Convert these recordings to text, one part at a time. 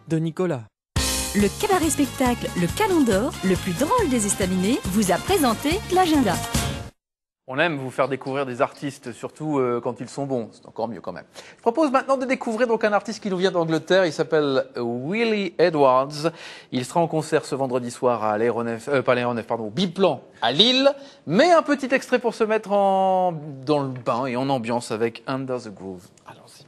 de Nicolas. Le cabaret-spectacle Le Canon d'Or, le plus drôle des estaminets, vous a présenté l'agenda. On aime vous faire découvrir des artistes, surtout quand ils sont bons. C'est encore mieux quand même. Je propose maintenant de découvrir donc un artiste qui nous vient d'Angleterre. Il s'appelle Willie Edwards. Il sera en concert ce vendredi soir à l'Aéronef, au Biplan à Lille. Mais un petit extrait pour se mettre dans le bain et en ambiance avec Under the Groove. Allons-y.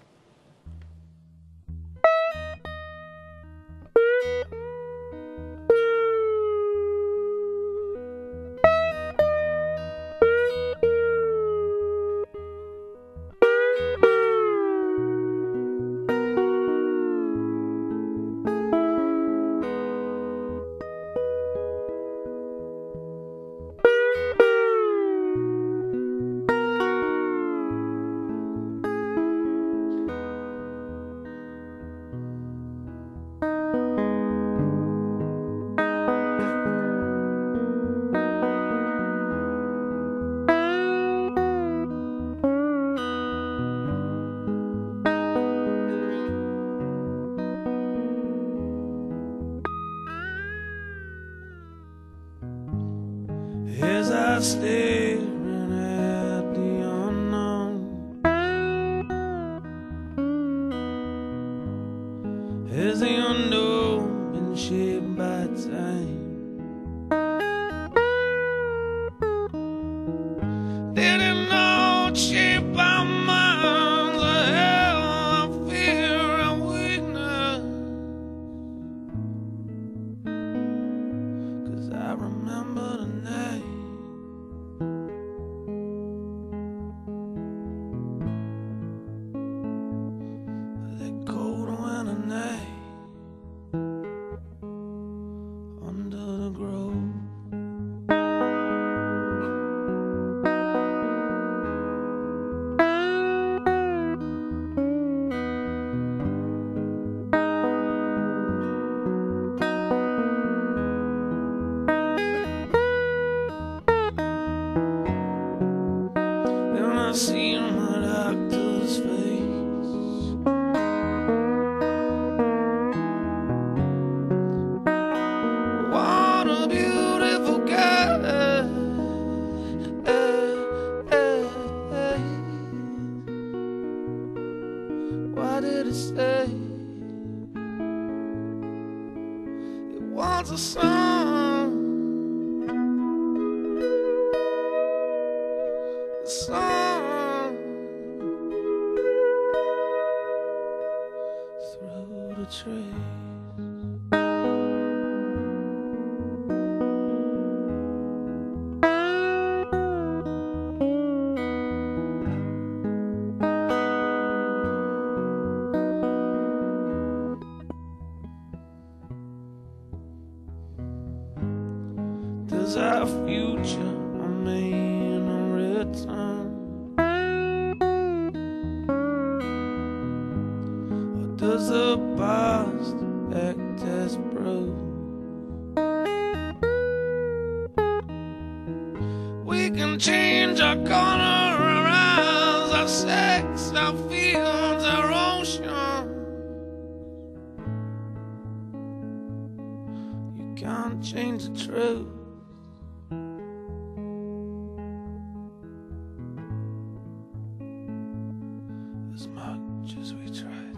As I staring at the unknown, has the unknown been shaped by time? Did it not shape our minds? The hell of fear and weakness? 'Cause I remember the night. Cold winter night under the grove. Then I seen my doctor's face. What did it say? It was a song, a song through the trees. Does our future remain unwritten? Or does the past act as proof? We can change our color, our eyes, our sex, our fields, our ocean. You can't change the truth. As much as we try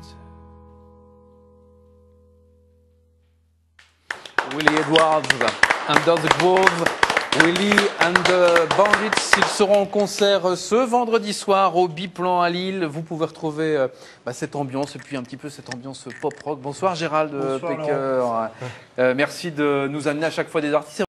to. Willie Edwards, Under the Grove. Willie and the Bandits, ils seront en concert ce vendredi soir au Biplan à Lille. Vous pouvez retrouver cette ambiance et puis un petit peu cette ambiance pop-rock. Bonsoir Gérald Pecker. Merci de nous amener à chaque fois des artistes.